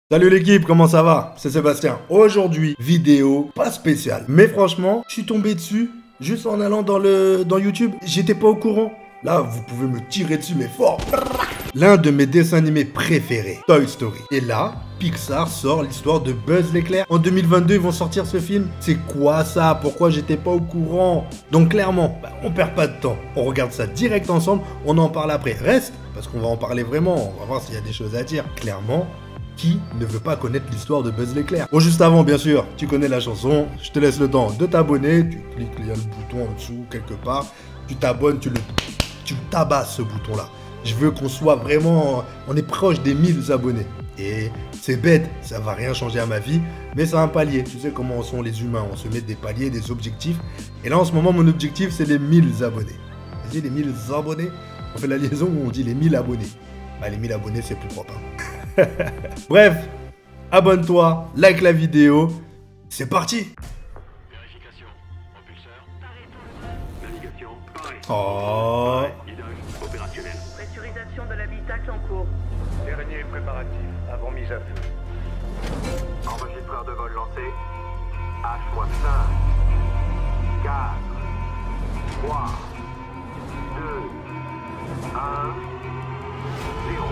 Salut l'équipe, comment ça va? C'est Sébastien. Aujourd'hui, vidéo pas spéciale. Mais franchement, je suis tombé dessus juste en allant dans YouTube. J'étais pas au courant. Là, vous pouvez me tirer dessus, mais fort. L'un de mes dessins animés préférés, Toy Story. Et là, Pixar sort l'histoire de Buzz l'éclair. En 2022, ils vont sortir ce film. C'est quoi ça? Pourquoi j'étais pas au courant? Donc clairement, on perd pas de temps. On regarde ça direct ensemble, on en parle après. Reste, parce qu'on va en parler vraiment. On va voir s'il y a des choses à dire. Clairement, qui ne veut pas connaître l'histoire de Buzz l'éclair? Bon, juste avant, bien sûr, tu connais la chanson. Je te laisse le temps de t'abonner. Tu cliques, il y a le bouton en dessous, quelque part. Tu t'abonnes, tu tabasses ce bouton-là. Je veux qu'on soit vraiment... On est proche des 1000 abonnés. Et c'est bête, ça va rien changer à ma vie, mais c'est un palier. Tu sais comment sont les humains, on se met des paliers, des objectifs. Et là, en ce moment, mon objectif, c'est les 1000 abonnés. Vas-y, les 1000 abonnés. On fait la liaison où on dit les 1000 abonnés. Bah, les 1000 abonnés, c'est plus propre. Hein. Bref, abonne-toi, like la vidéo. C'est parti. Vérification. Propulseur. Navigation. Pareil. Oh. Guidage opérationnel. Pressurisation de l'habitacle en cours. Dernier préparatif avant mise à feu. Enregistreur de vol lancé. H-5, 4, 3, 2, 1, 0.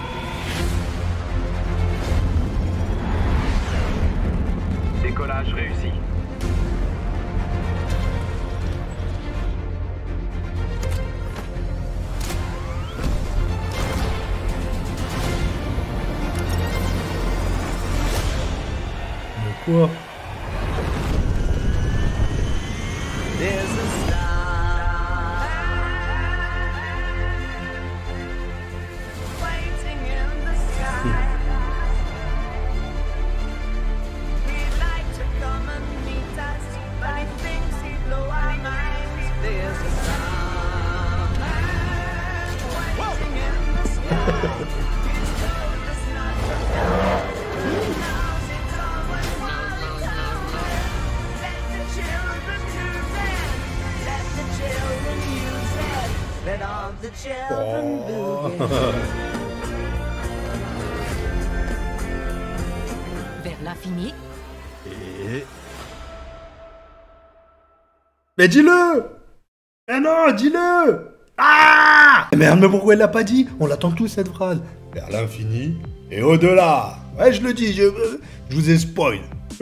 Décollage réussi. Quoi? Vers l'infini. Et... Mais dis-le! Eh non, dis-le! Ah! Merde, mais pourquoi elle l'a pas dit? On l'attend tous cette phrase. Vers l'infini et au-delà. Ouais, je le dis, je vous ai spoil.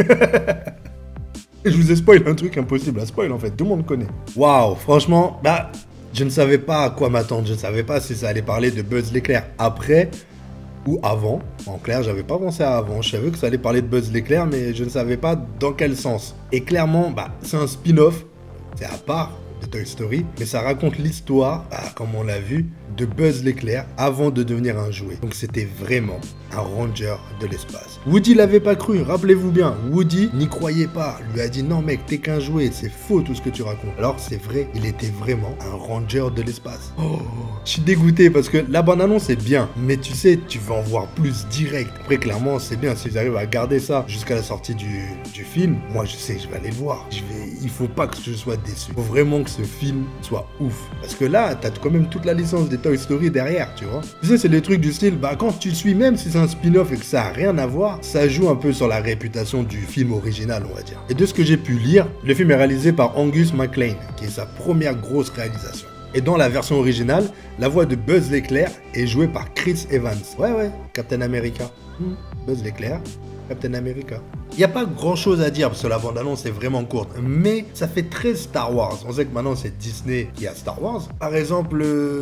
Je vous ai spoil un truc impossible à spoil en fait, tout le monde connaît. Waouh, franchement, bah, je ne savais pas à quoi m'attendre. Je ne savais pas si ça allait parler de Buzz l'éclair après ou avant. En clair, j'avais pas pensé à avant. Je savais que ça allait parler de Buzz l'éclair, mais je ne savais pas dans quel sens. Et clairement, bah, c'est un spin-off. C'est à part de Toy Story, mais ça raconte l'histoire, bah, comme on l'a vu, de Buzz l'éclair avant de devenir un jouet. Donc c'était vraiment un ranger de l'espace. Woody l'avait pas cru, rappelez-vous bien. Woody n'y croyait pas, lui a dit non mec, t'es qu'un jouet, c'est faux tout ce que tu racontes. Alors c'est vrai, il était vraiment un ranger de l'espace. Oh, je suis dégoûté parce que la bande-annonce est bien, mais tu sais, tu vas en voir plus direct. Après clairement, c'est bien s'ils arrivent à garder ça jusqu'à la sortie du film. Moi je sais que je vais aller le voir. Il faut pas que je sois déçu. Il faut vraiment que ce film soit ouf. Parce que là, t'as quand même toute la licence des Toy Story derrière, tu vois. Tu sais, c'est des trucs du style, bah quand tu suis, même si c'est un spin-off et que ça a rien à voir, ça joue un peu sur la réputation du film original, on va dire. Et de ce que j'ai pu lire, le film est réalisé par Angus MacLane, qui est sa première grosse réalisation. Et dans la version originale, la voix de Buzz l'éclair est jouée par Chris Evans. Ouais, Captain America. Buzz l'éclair, Captain America. Il n'y a pas grand chose à dire parce que la bande-annonce est vraiment courte, mais ça fait très Star Wars. On sait que maintenant c'est Disney qui a Star Wars. Par exemple,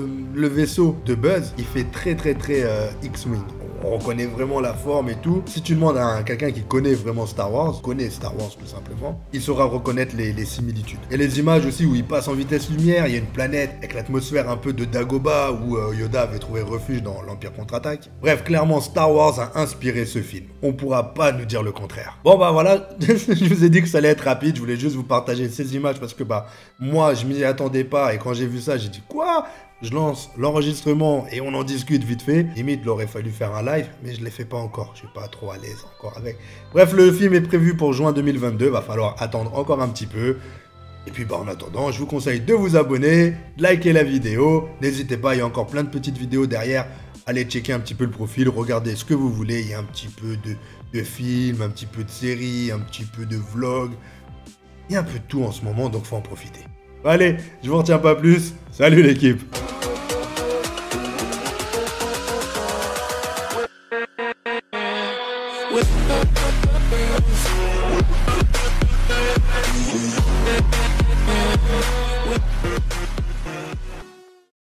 le vaisseau de Buzz, il fait très X-Wing. On reconnaît vraiment la forme et tout. Si tu demandes à quelqu'un qui connaît vraiment Star Wars, connaît Star Wars tout simplement, il saura reconnaître les similitudes. Et les images aussi où il passe en vitesse lumière, il y a une planète avec l'atmosphère un peu de Dagobah où Yoda avait trouvé refuge dans l'Empire contre-attaque. Bref, clairement Star Wars a inspiré ce film. On pourra pas nous dire le contraire. Bon bah voilà, je vous ai dit que ça allait être rapide, je voulais juste vous partager ces images parce que bah moi je m'y attendais pas et quand j'ai vu ça j'ai dit quoi? Je lance l'enregistrement et on en discute vite fait. Limite, il aurait fallu faire un live, mais je ne l'ai fait pas encore. Je suis pas trop à l'aise encore avec. Bref, le film est prévu pour juin 2022. Va falloir attendre encore un petit peu. Et puis bah en attendant, je vous conseille de vous abonner, liker la vidéo. N'hésitez pas, il y a encore plein de petites vidéos derrière allez checker un petit peu le profil, regardez ce que vous voulez. Il y a un petit peu de films, un petit peu de séries, un petit peu de vlogs. Il y a un peu de tout en ce moment, donc faut en profiter. Allez, je vous retiens pas plus. Salut l'équipe!